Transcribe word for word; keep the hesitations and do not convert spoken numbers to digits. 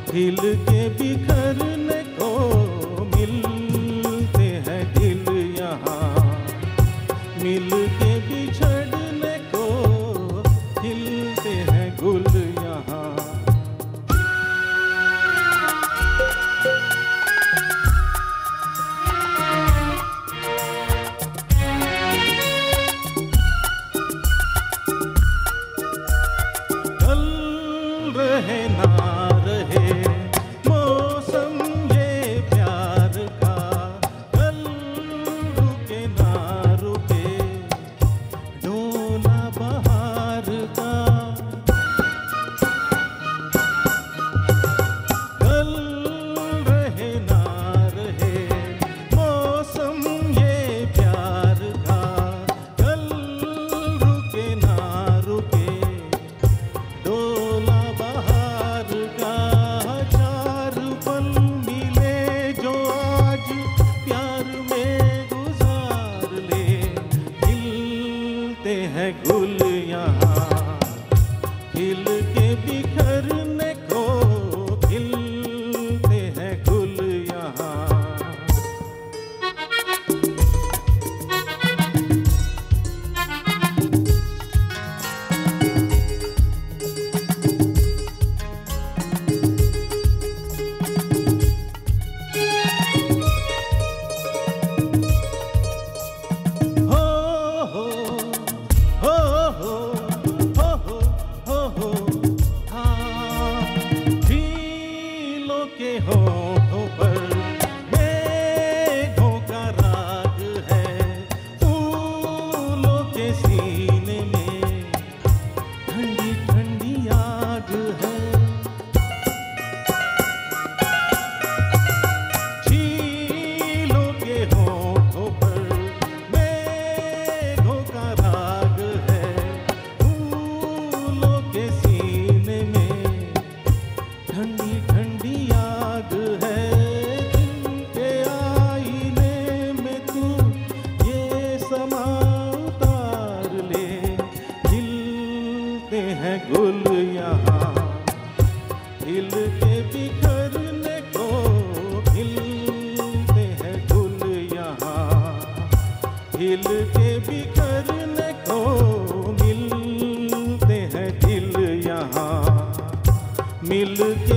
खिल के बिखरने को मिलते हैं दिल यहाँ, मिल के बिछड़ने को खिलते हैं गुल यहाँ। कल रहे ना रहे मौसम ये प्यार का, कल रुके ना रुके डोला बहार का। कल रहे ना रहे मौसम ये प्यार का, कल रुके ना रुके डोला बहार का। चार पल मिले जो आज प्यार में गुजार ले, खिलते हैं गुल यहाँ, खिल के बिखरने को खिलते हैं गुल यहाँ। हो हो हो हो हो हो हो हो हाँ, झीलों के होठों पर मेघों का राग है, फूलों के सीने में ठंडी ठंडी आग है। झीलों के होठों पर मेघों का राग है, फूलों के सीने में ठंडी ठंडी आग है। दिल के आईने में तू ये समा उतार ले, खिलते हैं गुल यहाँ, खिल के बिखरने को खिलते हैं गुल यहाँ, खिल के बिखरने को मिलते हैं दिल यहाँ, मिल के